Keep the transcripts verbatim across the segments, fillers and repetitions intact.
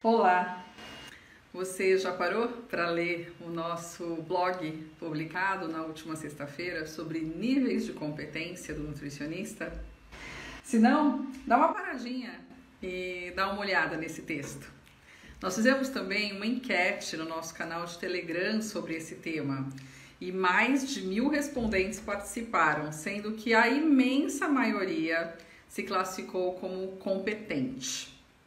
Olá! Você já parou para ler o nosso blog publicado na última sexta-feira sobre níveis de competência do nutricionista? Se não, dá uma paradinha e dá uma olhada nesse texto. Nós fizemos também uma enquete no nosso canal de Telegram sobre esse tema e mais de mil respondentes participaram, sendo que a imensa maioria se classificou como competente.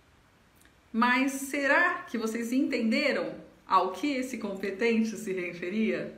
Mas será que vocês entenderam ao que esse competente se referia?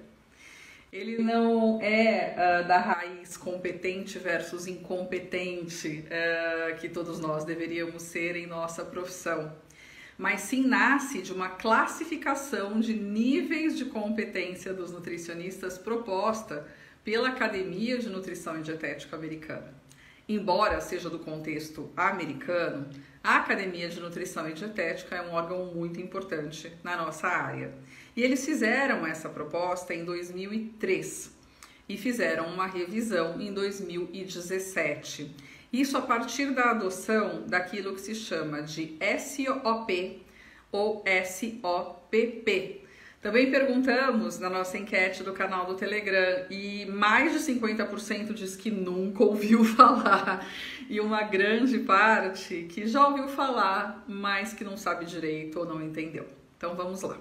Ele não é uh, da raiz competente versus incompetente uh, que todos nós deveríamos ser em nossa profissão, mas sim nasce de uma classificação de níveis de competência dos nutricionistas proposta pela Academia de Nutrição e Dietética Americana. Embora seja do contexto americano, a Academia de Nutrição e Dietética é um órgão muito importante na nossa área. E eles fizeram essa proposta em dois mil e três e fizeram uma revisão em dois mil e dezessete. Isso a partir da adoção daquilo que se chama de S O P ou S O P P. Também perguntamos na nossa enquete do canal do Telegram e mais de cinquenta por cento diz que nunca ouviu falar e uma grande parte que já ouviu falar, mas que não sabe direito ou não entendeu. Então vamos lá.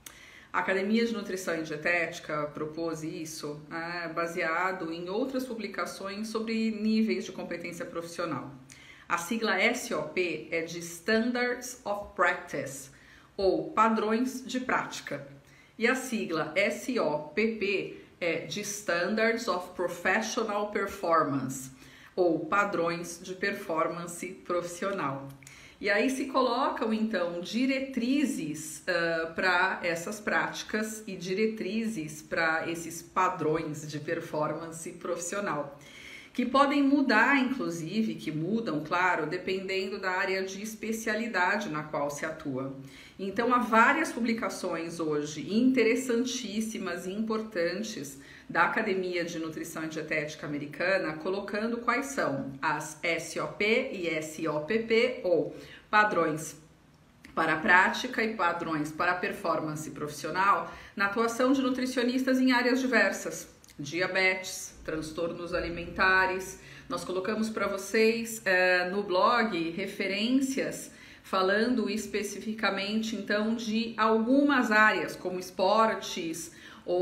A Academia de Nutrição e Dietética propôs isso é, baseado em outras publicações sobre níveis de competência profissional. A sigla S O P é de Standards of Practice ou padrões de prática. E a sigla S O P P é de Standards of Professional Performance, ou padrões de performance profissional. E aí se colocam, então, diretrizes uh, para essas práticas e diretrizes para esses padrões de performance profissional, que podem mudar, inclusive, que mudam, claro, dependendo da área de especialidade na qual se atua. Então, há várias publicações hoje interessantíssimas e importantes da Academia de Nutrição e Dietética Americana, colocando quais são as S O P e S O P P, ou padrões para a prática e padrões para a performance profissional, na atuação de nutricionistas em áreas diversas. Diabetes, transtornos alimentares. Nós colocamos para vocês é, no blog referências falando especificamente então de algumas áreas como esportes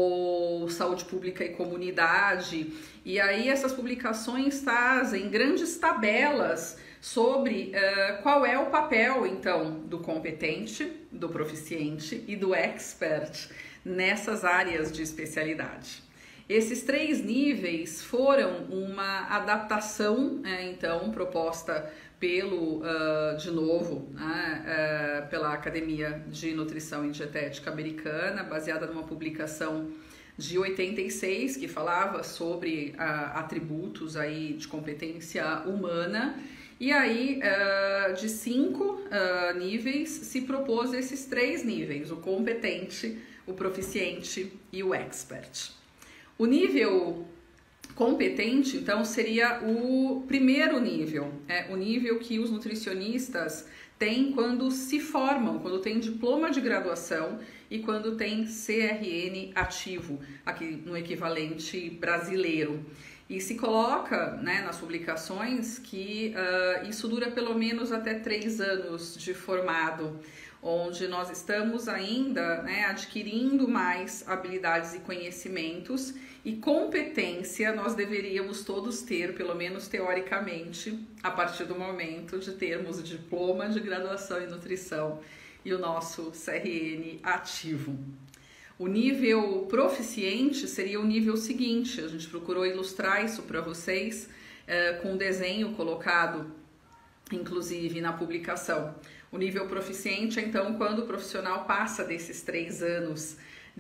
ou saúde pública e comunidade. E aí essas publicações trazem grandes tabelas sobre uh, qual é o papel então do competente, do proficiente e do expert nessas áreas de especialidade. Esses três níveis foram uma adaptação, é, então, proposta pelo, uh, de novo, né, uh, pela Academia de Nutrição e Dietética Americana, baseada numa publicação de oitenta e seis, que falava sobre uh, atributos aí de competência humana. E aí, uh, de cinco uh, níveis, se propôs esses três níveis, o competente, o proficiente e o expert. O nível competente, então, seria o primeiro nível, é o nível que os nutricionistas têm quando se formam, quando têm diploma de graduação e quando tem C R N ativo, aqui no equivalente brasileiro. E se coloca, né, nas publicações que uh, isso dura pelo menos até três anos de formado, onde nós estamos ainda, né, adquirindo mais habilidades e conhecimentos, e competência nós deveríamos todos ter, pelo menos teoricamente, a partir do momento de termos o diploma de graduação em nutrição e o nosso C R N ativo. O nível proficiente seria o nível seguinte, a gente procurou ilustrar isso para vocês eh, com um desenho colocado, inclusive, na publicação. O nível proficiente é, então, quando o profissional passa desses três anos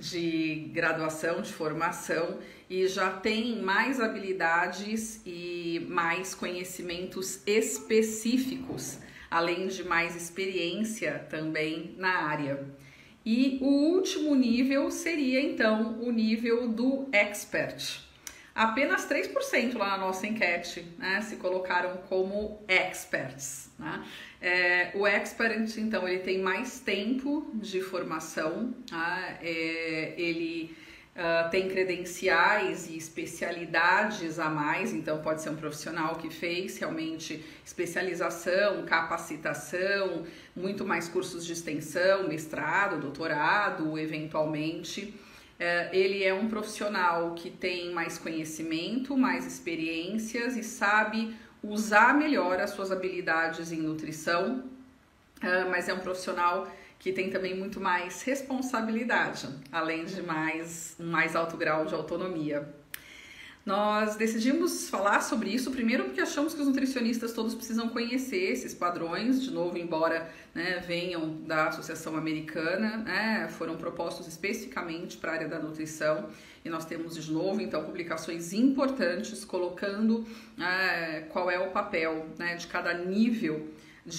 de graduação, de formação, e já tem mais habilidades e mais conhecimentos específicos, além de mais experiência também na área. E o último nível seria, então, o nível do expert. apenas três por cento lá na nossa enquete, né, se colocaram como experts, né? É, o expert, então, ele tem mais tempo de formação, tá? É, ele uh, tem credenciais e especialidades a mais, então pode ser um profissional que fez realmente especialização, capacitação, muito mais cursos de extensão, mestrado, doutorado, eventualmente. Uh, ele é um profissional que tem mais conhecimento, mais experiências e sabe usar melhor as suas habilidades em nutrição, uh, mas é um profissional que tem também muito mais responsabilidade, além de mais, um mais alto grau de autonomia. Nós decidimos falar sobre isso primeiro porque achamos que os nutricionistas todos precisam conhecer esses padrões, de novo, embora, né, venham da Associação Americana, né, foram propostos especificamente para a área da nutrição, e nós temos de novo, então, publicações importantes colocando é, qual é o papel, né, de cada nível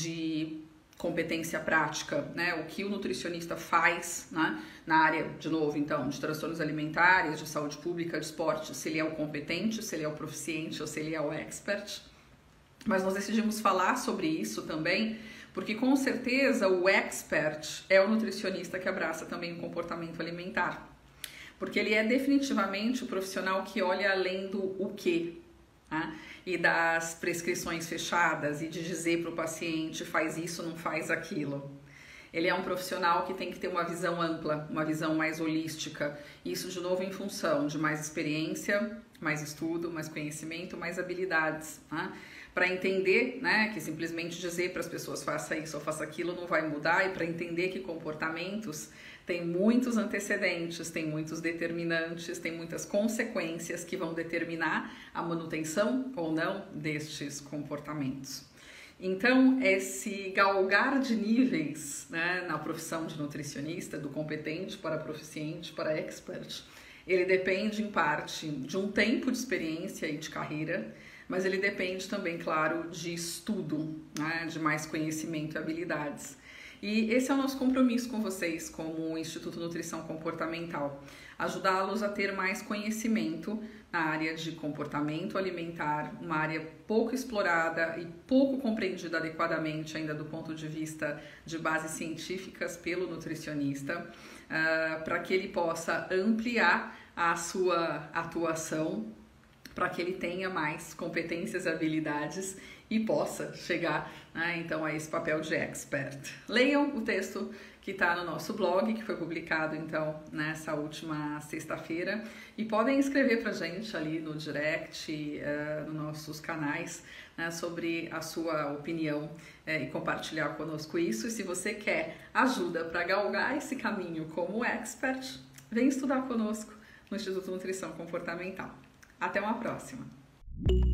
de competência prática, né, o que o nutricionista faz, né, na área, de novo, então, de transtornos alimentares, de saúde pública, de esporte, se ele é o competente, se ele é o proficiente ou se ele é o expert. Mas nós decidimos falar sobre isso também, porque com certeza o expert é o nutricionista que abraça também o comportamento alimentar. Porque ele é definitivamente o profissional que olha além do o quê, né? E das prescrições fechadas e de dizer para o paciente faz isso, não faz aquilo. Ele é um profissional que tem que ter uma visão ampla, uma visão mais holística. Isso, de novo, em função de mais experiência, mais estudo, mais conhecimento, mais habilidades, né? Para entender, né, que simplesmente dizer para as pessoas faça isso ou faça aquilo não vai mudar, e para entender que comportamentos tem muitos antecedentes, tem muitos determinantes, tem muitas consequências que vão determinar a manutenção ou não destes comportamentos. Então, esse galgar de níveis, né, na profissão de nutricionista, do competente para proficiente, para expert, ele depende em parte de um tempo de experiência e de carreira, mas ele depende também, claro, de estudo, né, de mais conhecimento e habilidades. E esse é o nosso compromisso com vocês, como Instituto Nutrição Comportamental, ajudá-los a ter mais conhecimento na área de comportamento alimentar, uma área pouco explorada e pouco compreendida adequadamente ainda do ponto de vista de bases científicas pelo nutricionista, uh, para que ele possa ampliar a sua atuação, para que ele tenha mais competências e habilidades e possa chegar, né, então, a esse papel de expert. Leiam o texto que está no nosso blog, que foi publicado, então, nessa última sexta-feira, e podem escrever para a gente ali no direct, uh, nos nossos canais, né, sobre a sua opinião uh, e compartilhar conosco isso. E se você quer ajuda para galgar esse caminho como expert, vem estudar conosco no Instituto Nutrição Comportamental. Até uma próxima!